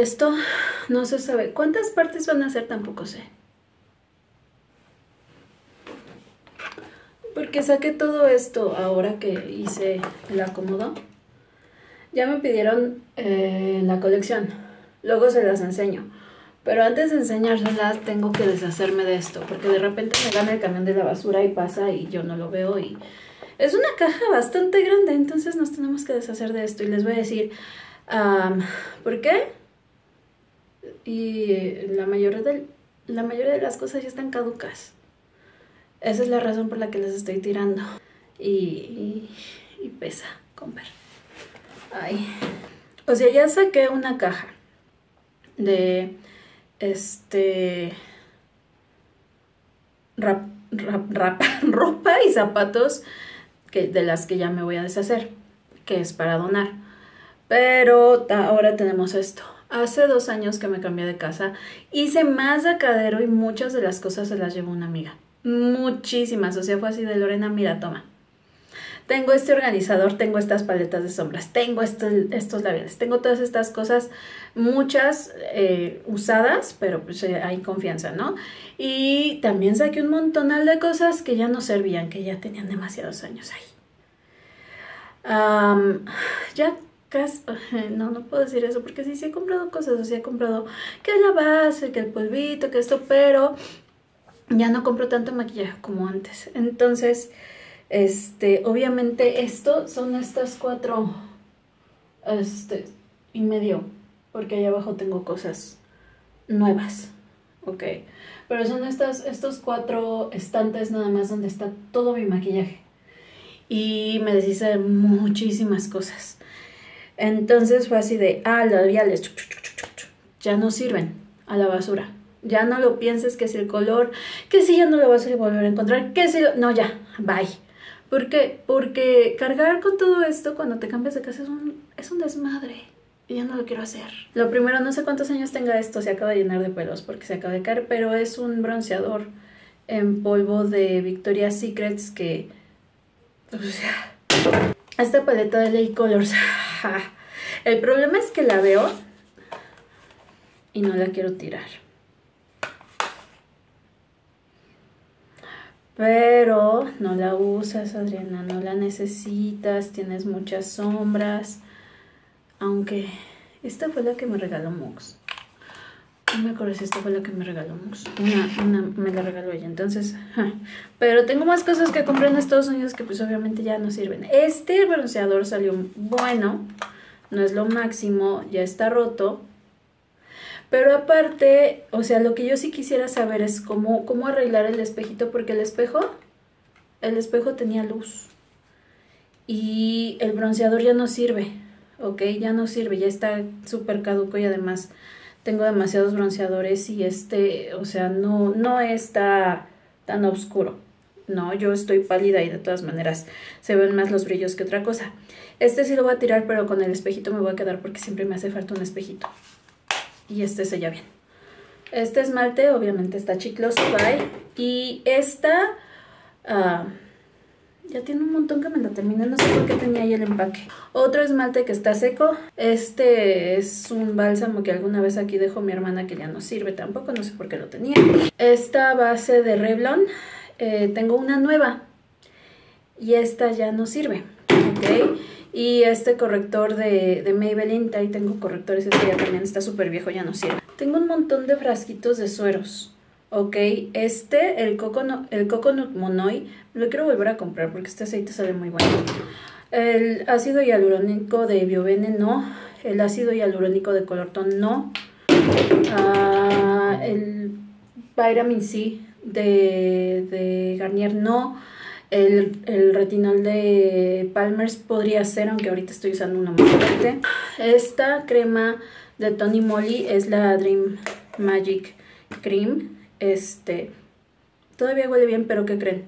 esto, no se sabe. ¿Cuántas partes van a hacer? Tampoco sé. Porque saqué todo esto ahora que hice el acomodo. Ya me pidieron la colección. Luego se las enseño. Pero antes de enseñárselas tengo que deshacerme de esto. Porque de repente me gana el camión de la basura y pasa y yo no lo veo. Y es una caja bastante grande. Entonces nos tenemos que deshacer de esto. Y les voy a decir ¿por qué? Y la mayoría de las cosas ya están caducas. Esa es la razón por la que les estoy tirando. Y pesa comprar. Ay. O sea, ya saqué una caja de ropa y zapatos de las que ya me voy a deshacer, que es para donar. Pero ahora tenemos esto. Hace 2 años que me cambié de casa, hice más sacadero y muchas de las cosas se las llevó una amiga. Muchísimas, o sea, fue así de Lorena, mira, toma. Tengo este organizador, tengo estas paletas de sombras, tengo estos labiales, tengo todas estas cosas, muchas usadas, pero pues hay confianza, ¿no? Y también saqué un montonal de cosas que ya no servían, que ya tenían demasiados años ahí. Ya casi, no puedo decir eso, porque sí he comprado cosas, o sea, he comprado que la base, que el polvito, que esto, pero ya no compro tanto maquillaje como antes. Entonces, obviamente esto son estas 4, y medio, porque ahí abajo tengo cosas nuevas, ok. Pero son estos 4 estantes nada más donde está todo mi maquillaje. Y me deshice de muchísimas cosas. Entonces fue así de, labiales, ya no sirven, a la basura. Ya no lo pienses que si el color, que si ya no lo vas a volver a encontrar, que si no, ya, bye. ¿Por qué? Porque cargar con todo esto cuando te cambias de casa es un desmadre. Y ya no lo quiero hacer. Lo primero, no sé cuántos años tenga esto, se acaba de llenar de pelos porque se acaba de caer, pero es un bronceador en polvo de Victoria's Secrets que, o sea, esta paleta de LA Colors. El problema es que la veo y no la quiero tirar. Pero no la usas, Adriana, no la necesitas, tienes muchas sombras. Aunque esta fue la que me regaló Mux. No me acuerdo si esta fue la que me regaló Mux. Una me la regaló ella, entonces. Pero tengo más cosas que compré en Estados Unidos que pues obviamente ya no sirven. Este bronceador salió bueno, no es lo máximo, ya está roto. Pero aparte, o sea, lo que yo sí quisiera saber es cómo arreglar el espejito, porque el espejo tenía luz. Y el bronceador ya no sirve, ¿ok? Ya no sirve, ya está súper caduco y además tengo demasiados bronceadores y o sea, no está tan oscuro. No, yo estoy pálida y de todas maneras se ven más los brillos que otra cosa. Sí lo voy a tirar, pero con el espejito me voy a quedar porque siempre me hace falta un espejito. Y sella bien. Este esmalte obviamente está chicloso, bye. Y esta ya tiene un montón que me lo terminé, no sé por qué tenía ahí el empaque. Otro esmalte que está seco. Este es un bálsamo que alguna vez aquí dejó mi hermana que ya no sirve tampoco, no sé por qué lo tenía. Esta base de Revlon, tengo una nueva y esta ya no sirve, ok. Y este corrector de Maybelline, ahí tengo correctores, este ya también está súper viejo, ya no sirve. Tengo un montón de frasquitos de sueros, ok. El Coconut Monoi, lo quiero volver a comprar porque este aceite sale muy bueno. El ácido hialurónico de Biovene, no. El ácido hialurónico de Colorton, no. El Vitamin C de Garnier, no. El retinol de Palmer's podría ser, aunque ahorita estoy usando una muy fuerte. Esta crema de Tony Moly es la Dream Magic Cream. Todavía huele bien, pero ¿qué creen?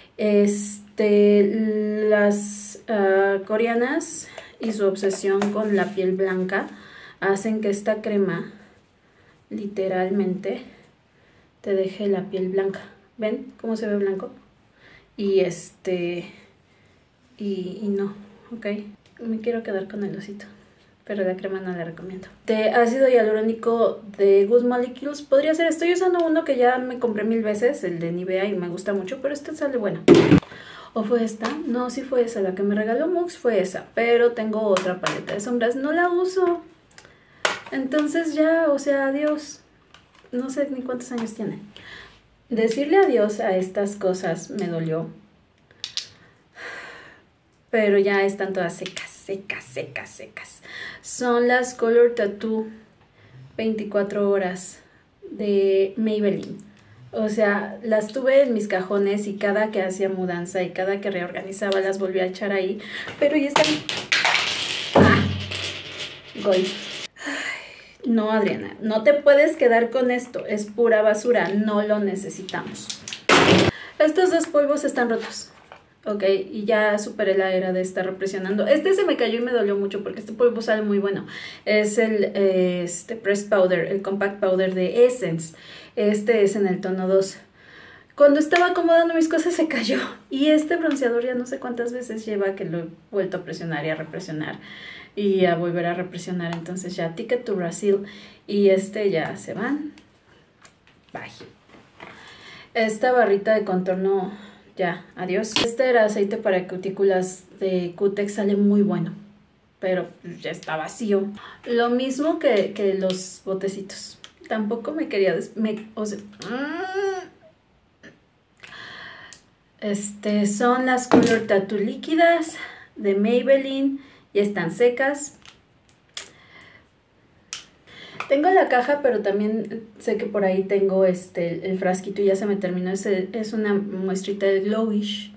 Las coreanas y su obsesión con la piel blanca hacen que esta crema literalmente te deje la piel blanca. ¿Ven cómo se ve blanco? Y y no, ok. Me quiero quedar con el osito. pero la crema no la recomiendo. De ácido hialurónico de Good Molecules podría ser. Estoy usando uno que ya me compré 1000 veces, el de Nivea, y me gusta mucho, pero este sale bueno. ¿O fue esta? No, sí fue esa, la que me regaló Mux fue esa, pero tengo otra paleta de sombras, no la uso. Entonces ya, o sea, adiós. No sé ni cuántos años tiene. Decirle adiós a estas cosas me dolió. Pero ya están todas secas, secas, secas, secas. Son las Color Tattoo 24 horas de Maybelline. O sea, las tuve en mis cajones y cada que hacía mudanza y cada que reorganizaba las volví a echar ahí. Pero ya están... ¡Ah! Goy. No, Adriana, no te puedes quedar con esto. Es pura basura, no lo necesitamos. Estos dos polvos están rotos. Ok, y ya superé la era de estar represionando. Este se me cayó y me dolió mucho porque este polvo sale muy bueno. Es el Pressed Powder, el Compact Powder de Essence. Este es en el tono 2. Cuando estaba acomodando mis cosas se cayó. Y este bronceador ya no sé cuántas veces lleva que lo he vuelto a presionar y a represionar. Y a volver a represionar. Entonces ya Ticket to Brazil. Y este ya se van. Bye. Esta barrita de contorno... Ya, adiós. Este era aceite para cutículas de Cutex, sale muy bueno, pero ya está vacío. Lo mismo que los botecitos. Tampoco me quería... son las Color Tattoo líquidas de Maybelline. Ya están secas. Tengo la caja, pero también sé que por ahí tengo el frasquito y ya se me terminó. Es una muestrita de Glowish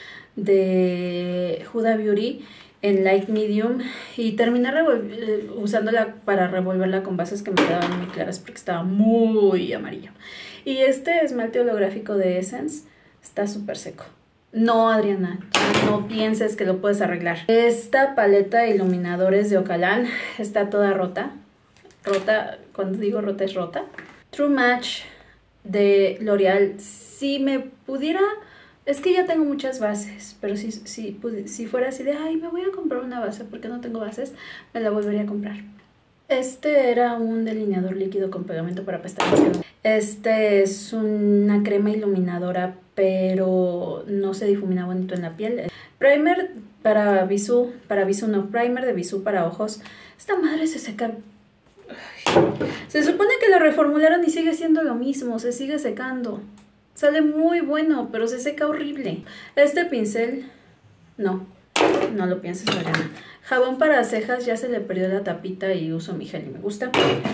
de Huda Beauty en Light Medium. Y terminé usándola para revolverla con bases que me quedaban muy claras porque estaba muy amarillo. Y este esmalte holográfico de Essence está súper seco. No, Adriana, no pienses que lo puedes arreglar. Esta paleta de iluminadores de Ocalan está toda rota. Rota, cuando digo rota es rota. True Match de L'Oreal. Si me pudiera, es que ya tengo muchas bases, pero si fuera así de, ay, me voy a comprar una base porque no tengo bases, me la volvería a comprar. Este era un delineador líquido con pegamento para pestañas. Este es una crema iluminadora, pero no se difumina bonito en la piel. Primer para Bisú no, primer de Bisú para ojos. Esta madre se seca. Se supone que lo reformularon y sigue siendo lo mismo, se sigue secando. Sale muy bueno, pero se seca horrible. Este pincel, no lo pienses, Mariana. Jabón para cejas, ya se le perdió la tapita y uso mi gel y me gusta.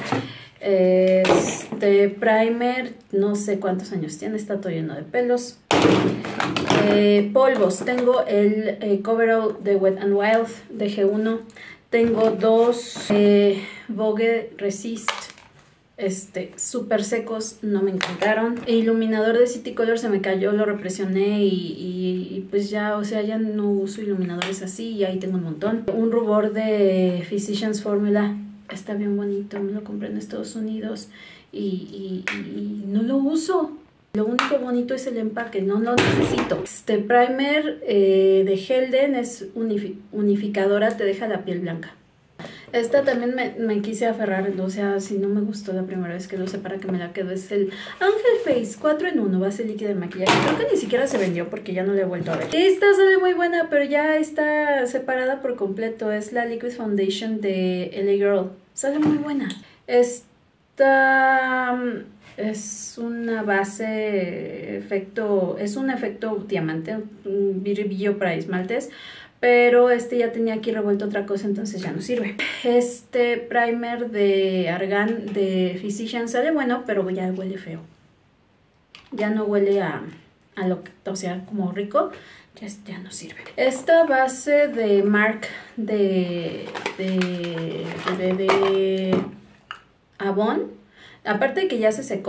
Este primer, no sé cuántos años tiene, está todo lleno de pelos. Polvos, tengo el Coverall de Wet n Wild de G1. Tengo dos Vogue Resist, súper secos, no me encantaron. El iluminador de City Color se me cayó, lo represioné y pues ya, o sea, ya no uso iluminadores así y ahí tengo un montón. Un rubor de Physicians Formula, está bien bonito, me lo compré en Estados Unidos y no lo uso. Lo único bonito es el empaque, no lo necesito. Este primer de Helden es unificadora, te deja la piel blanca. Esta también me quise aferrar, o sea, si no me gustó la primera vez que lo usé para que me la quedo. Es el Angel Face 4 en 1, base líquida de maquillaje. Creo que ni siquiera se vendió porque ya no la he vuelto a ver. Esta sale muy buena, pero ya está separada por completo. Es la Liquid Foundation de LA Girl. Sale muy buena. Esta... es una base es un efecto diamante, un brillo para esmaltes, pero ya tenía aquí revuelto otra cosa, entonces ya no sirve. Este primer de Argan de Physicians sale bueno, pero ya huele feo. Ya no huele a lo que, o sea, como rico, ya no sirve. Esta base de MARC de Avon, aparte de que ya se secó,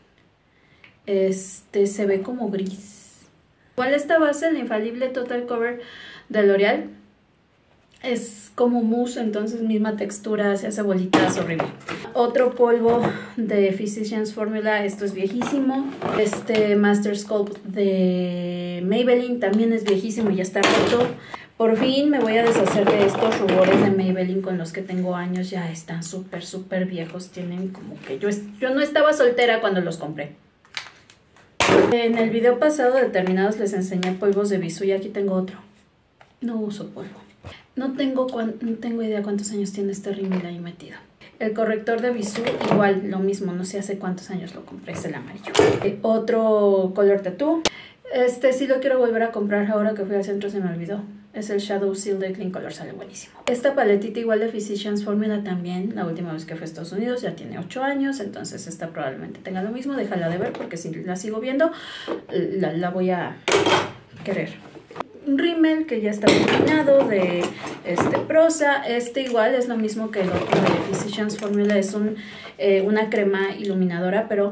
se ve como gris. Igual esta base, la infalible Total Cover de L'Oreal, es como mousse, entonces misma textura, se hace bolitas, horrible. Otro polvo de Physicians Formula, esto es viejísimo. Este Master Sculpt de Maybelline también es viejísimo y ya está roto. Por fin me voy a deshacer de estos rubores de Maybelline con los que tengo años. Ya están súper viejos. Tienen como que yo no estaba soltera cuando los compré. En el video pasado de terminados les enseñé polvos de Bisú y aquí tengo otro. No uso polvo. No tengo idea cuántos años tiene este rímel ahí metido. El corrector de Bisú, igual, lo mismo, no sé hace cuántos años lo compré, es el amarillo. Otro color tatú. Este sí lo quiero volver a comprar, ahora que fui al centro se me olvidó. Es el Shadow Seal de Clean Color, sale buenísimo. Esta paletita igual de Physicians Formula también, la última vez que fue a Estados Unidos, ya tiene 8 años, entonces esta probablemente tenga lo mismo. Déjala de ver porque si la sigo viendo, la voy a querer. Un rímel que ya está terminado de Prosa. Igual es lo mismo que el otro de Physicians Formula, es una crema iluminadora, pero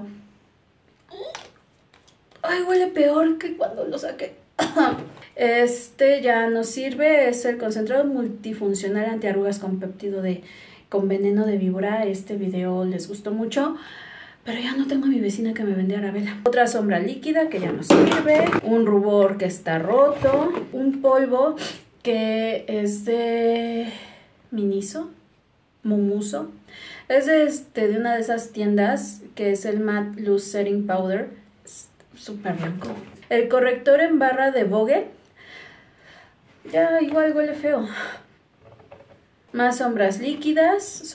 ay, huele peor que cuando lo saqué. Ya no sirve, es el concentrado multifuncional antiarrugas con péptido con veneno de víbora. Este video les gustó mucho, pero ya no tengo a mi vecina que me vende Arabella. Otra sombra líquida que ya no sirve. Un rubor que está roto. Un polvo que es de Mumuso. Es de una de esas tiendas que es el Matte Loose Setting Powder. Es súper blanco. El corrector en barra de Vogue. Ya igual huele feo. Más sombras líquidas.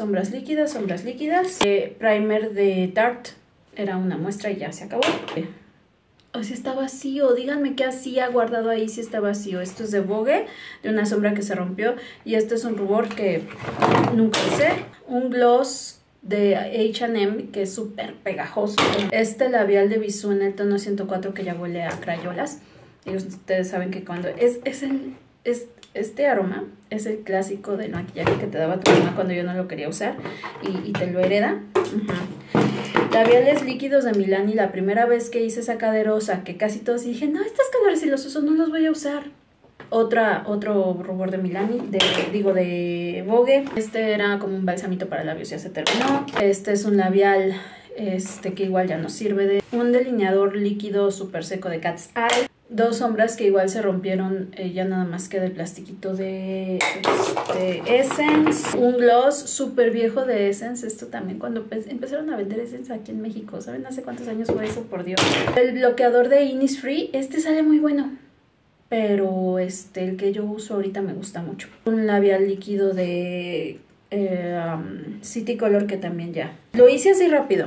Primer de Tarte. Era una muestra y ya se acabó. O si está vacío. Díganme qué hacía guardado ahí si está vacío. Esto es de Vogue, de una sombra que se rompió. Y este es un rubor que nunca usé. Un gloss de H&M que es súper pegajoso. Este labial de Bisú en el tono 104 que ya huele a crayolas. Y ustedes saben que cuando este aroma es el clásico del maquillaje que te daba tu mamá cuando yo no lo quería usar y te lo hereda. Labiales líquidos de Milani. La primera vez que hice esa caderosa, que casi todos dije, no, estos colores si los uso no los voy a usar. Otro rubor de Milani, de Vogue. Este era como un balsamito para labios, ya se terminó. Este es un labial que igual ya no sirve. Un delineador líquido súper seco de Cat's Eye. Dos sombras que igual se rompieron, ya nada más queda el plastiquito de Essence. Un gloss súper viejo de Essence. Esto también cuando empezaron a vender Essence aquí en México. ¿Saben hace cuántos años fue eso? Por Dios. El bloqueador de Innisfree. Este sale muy bueno, pero el que yo uso ahorita me gusta mucho. Un labial líquido de City Color que también ya lo hice así rápido.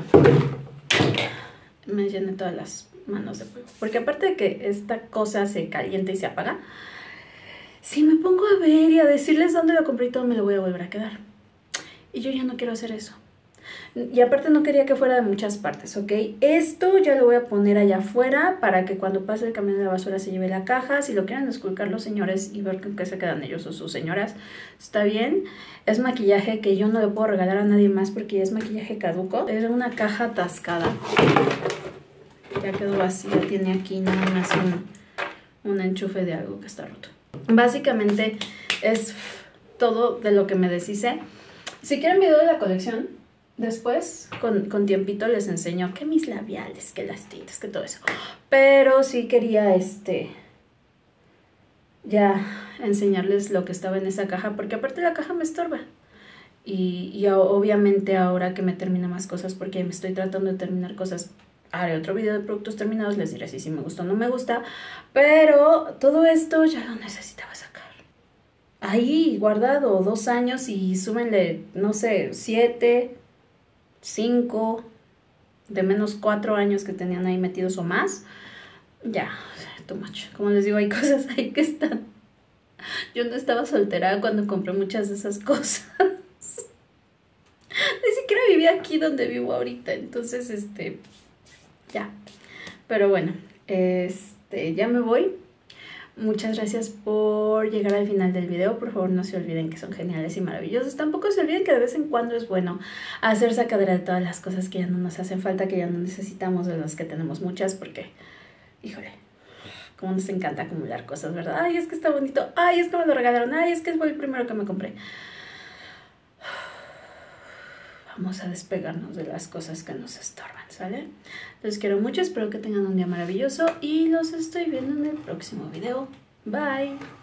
Me llené todas las manos de polvo, porque aparte de que esta cosa se calienta y se apaga, si me pongo a ver y a decirles dónde lo compré y todo, me lo voy a volver a quedar, y yo ya no quiero hacer eso. Y aparte no quería que fuera de muchas partes, ¿ok? Esto ya lo voy a poner allá afuera para que cuando pase el camión de la basura se lleve la caja. Si lo quieren esculcar los señores y ver con qué se quedan ellos o sus señoras, está bien. Es maquillaje que yo no le puedo regalar a nadie más porque ya es maquillaje caduco. Es una caja atascada. Ya quedó vacía, tiene aquí nada más un enchufe de algo que está roto. Básicamente es todo de lo que me deshice. Si quieren video de la colección, después con tiempito les enseño que mis labiales, que las tintas, que todo eso. Pero sí quería ya enseñarles lo que estaba en esa caja, porque aparte la caja me estorba. Y obviamente ahora que me termina más cosas, porque me estoy tratando de terminar cosas, haré otro video de productos terminados, les diré si me gusta o no me gusta, pero todo esto ya lo necesitaba sacar. Ahí guardado 2 años y súmenle, no sé, 7, 5, de menos 4 años que tenían ahí metidos o más. Ya, too much. Como les digo, hay cosas ahí que están. Yo no estaba soltera cuando compré muchas de esas cosas. Ni siquiera vivía aquí donde vivo ahorita, entonces ya, pero bueno, ya me voy. Muchas gracias por llegar al final del video. Por favor no se olviden que son geniales y maravillosos. Tampoco se olviden que de vez en cuando es bueno hacer sacadera de todas las cosas que ya no nos hacen falta, que ya no necesitamos, de las que tenemos muchas, porque, híjole, cómo nos encanta acumular cosas, ¿verdad? Ay, es que está bonito, ay, es que me lo regalaron, ay, es que fue el primero que me compré. Vamos a despegarnos de las cosas que nos estorban, ¿sale? Los quiero mucho, espero que tengan un día maravilloso y los estoy viendo en el próximo video. Bye.